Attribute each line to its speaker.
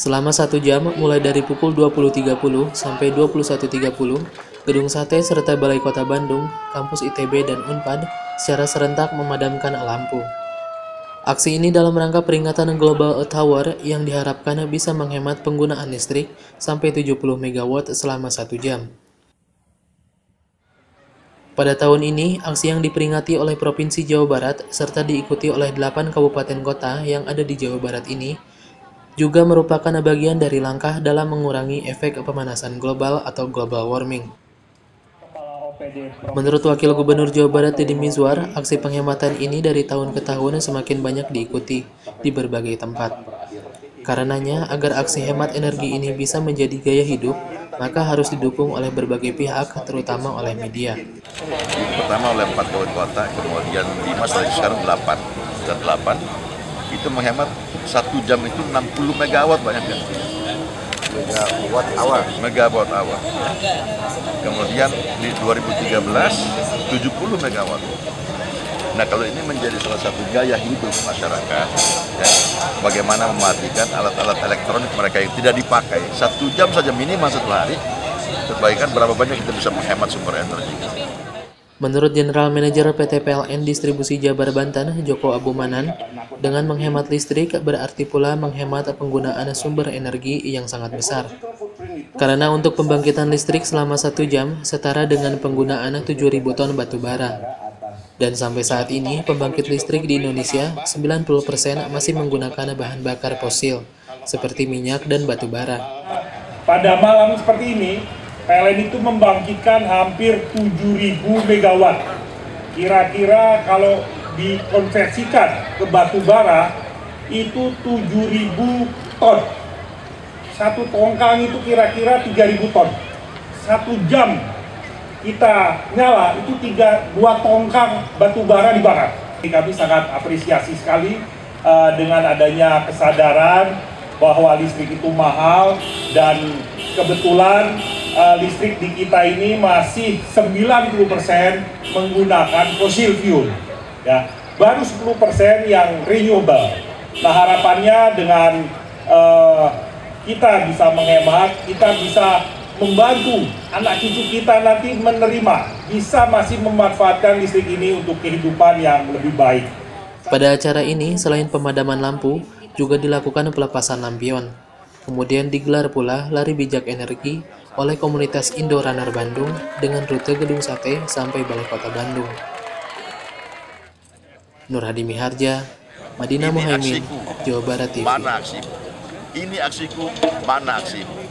Speaker 1: Selama 1 jam, mulai dari pukul 20.30 sampai 21.30, Gedung Sate serta Balai Kota Bandung, Kampus ITB dan Unpad secara serentak memadamkan lampu. Aksi ini dalam rangka peringatan Global Earth Hour yang diharapkan bisa menghemat penggunaan listrik sampai 70 MW selama 1 jam. Pada tahun ini, aksi yang diperingati oleh Provinsi Jawa Barat serta diikuti oleh 8 kabupaten kota yang ada di Jawa Barat ini juga merupakan bagian dari langkah dalam mengurangi efek pemanasan global atau global warming. Menurut Wakil Gubernur Jawa Barat Deddy Mizwar, aksi penghematan ini dari tahun ke tahun semakin banyak diikuti di berbagai tempat. Karenanya, agar aksi hemat energi ini bisa menjadi gaya hidup, maka harus didukung oleh berbagai pihak, terutama oleh media.
Speaker 2: Pertama oleh 4 kabupaten kota, kemudian 5, sekarang 8. Dan 8 itu menghemat 1 jam itu 60 megawatt banyak kan? Megawatt hour. Kemudian di 2013 70 megawatt. Nah, kalau ini menjadi salah satu gaya hidup masyarakat, ya, bagaimana mematikan alat-alat elektronik mereka yang tidak dipakai 1 jam saja minimal 1 hari, perbaikan berapa banyak kita bisa menghemat sumber energi.
Speaker 1: Menurut General Manager PT PLN Distribusi Jabar Banten, Joko Abumanan, dengan menghemat listrik berarti pula menghemat penggunaan sumber energi yang sangat besar. Karena untuk pembangkitan listrik selama 1 jam setara dengan penggunaan 7.000 ton batu bara. Dan sampai saat ini, pembangkit listrik di Indonesia 90% masih menggunakan bahan bakar fosil, seperti minyak dan batu bara.
Speaker 3: Pada malam seperti ini, PLN itu membangkitkan hampir 7.000 megawatt. Kira-kira kalau dikonversikan ke batu bara, itu 7.000 ton. Satu tongkang itu kira-kira 3.000 ton. 1 jam kita nyala, itu 2 tongkang batu bara dibakar. Kami sangat apresiasi sekali dengan adanya kesadaran bahwa listrik itu mahal, dan kebetulan listrik di kita ini masih 90% menggunakan fossil fuel, ya, baru 10% yang renewable. Nah, harapannya dengan kita bisa menghemat, kita bisa membantu anak cucu kita nanti menerima, bisa masih memanfaatkan listrik ini untuk kehidupan yang lebih baik.
Speaker 1: Pada acara ini, selain pemadaman lampu, juga dilakukan pelepasan lampion. Kemudian digelar pula lari bijak energi oleh komunitas Indo Runner Bandung dengan rute Gedung Sate sampai Balai Kota Bandung. Nur Hadi Miharja, Madinah Muhaimin, Jawa Barat TV.
Speaker 2: Mana aksiku? Ini aksiku, mana aksiku?